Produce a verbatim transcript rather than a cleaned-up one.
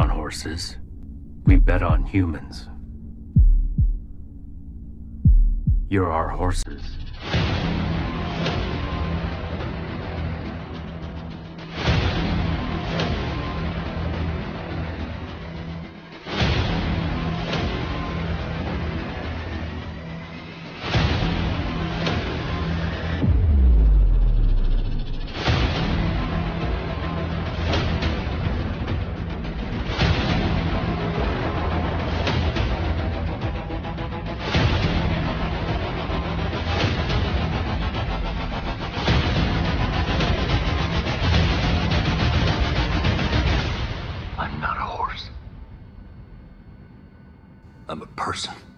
on horses. We bet on humans. You're our horses. I'm not a horse. I'm a person.